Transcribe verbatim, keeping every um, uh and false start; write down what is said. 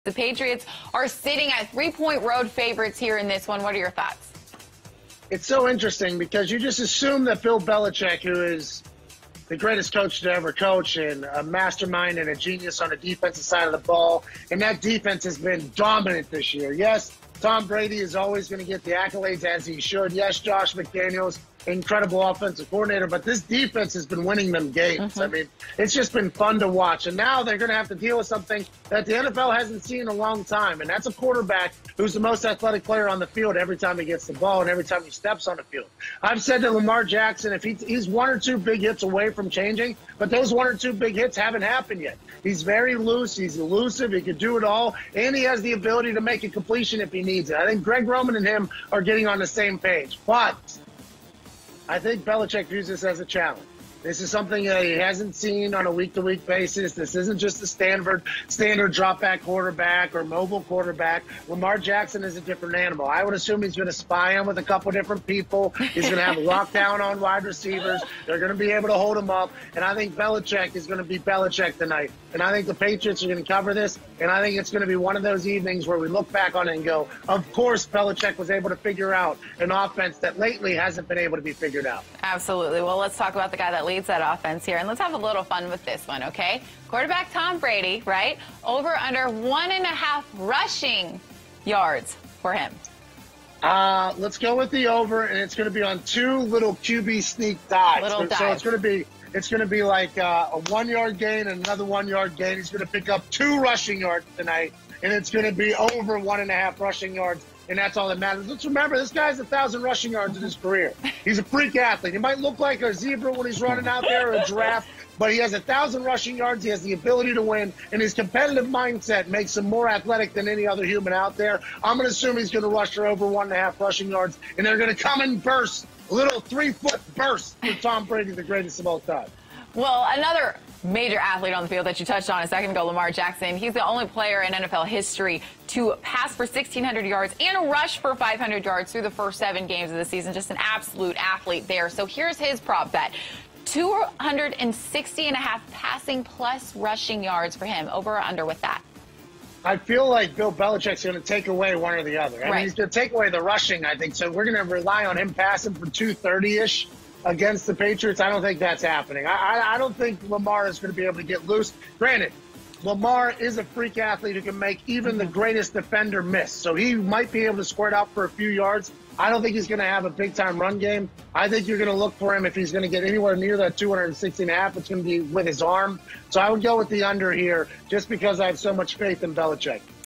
The Patriots are sitting at three-point road favorites here in this one. What are your thoughts? It's so interesting because you just assume that Bill Belichick, who is the greatest coach to ever coach and a mastermind and a genius on the defensive side of the ball, and that defense has been dominant this year. Yes, Tom Brady is always going to get the accolades as he should. Yes, Josh McDaniels, incredible offensive coordinator, but this defense has been winning them games. Mm-hmm. I mean, it's just been fun to watch. And now they're going to have to deal with something that the N F L hasn't seen in a long time, and that's a quarterback who's the most athletic player on the field every time he gets the ball and every time he steps on the field. I've said to Lamar Jackson, if he, he's one or two big hits away from changing, but those one or two big hits haven't happened yet. He's very loose. He's elusive. He can do it all, and he has the ability to make a completion if he needs it. I think Greg Roman and him are getting on the same page. But I think Belichick views this as a challenge. This is something that he hasn't seen on a week-to-week basis. This isn't just a standard, standard drop-back quarterback or mobile quarterback. Lamar Jackson is a different animal. I would assume he's going to spy him with a couple different people. He's going to have a lockdown on wide receivers. They're going to be able to hold him up. And I think Belichick is going to be Belichick tonight. And I think the Patriots are going to cover this. And I think it's going to be one of those evenings where we look back on it and go, of course Belichick was able to figure out an offense that lately hasn't been able to be figured out. Absolutely. Well, let's talk about the guy that leads that offense here, and let's have a little fun with this one, okay? Quarterback Tom Brady, right? Over under one and a half rushing yards for him. Uh, let's go with the over, and it's going to be on two little Q B sneak dives. Little so, dives. so it's going to be it's going to be like uh, a one-yard gain and another one-yard gain. He's going to pick up two rushing yards tonight, and it's going to be over one and a half rushing yards. And that's all that matters. Let's remember, this guy's a thousand rushing yards in his career. He's a freak athlete. He might look like a zebra when he's running out there or a giraffe, but he has a thousand rushing yards. He has the ability to win, and his competitive mindset makes him more athletic than any other human out there. I'm going to assume he's going to rush for over one and a half rushing yards, and they're going to come in bursts, a little three-foot burst for Tom Brady, the greatest of all time. Well, another major athlete on the field that you touched on a second ago, Lamar Jackson. He's the only player in N F L history to pass for sixteen hundred yards and rush for five hundred yards through the first seven games of the season. Just an absolute athlete there. So here's his prop bet. two hundred sixty and a half passing plus rushing yards for him. Over or under with that? I feel like Bill Belichick's going to take away one or the other. I right. mean, he's going to take away the rushing, I think. So we're going to rely on him passing for two thirty-ish. Against the Patriots. I don't think that's happening. I, I, I don't think Lamar is going to be able to get loose. Granted, Lamar is a freak athlete who can make even the greatest defender miss. So he might be able to squirt out for a few yards. I don't think he's going to have a big-time run game. I think you're going to look for him if he's going to get anywhere near that two hundred sixty and a half. It's going to be with his arm. So I would go with the under here just because I have so much faith in Belichick.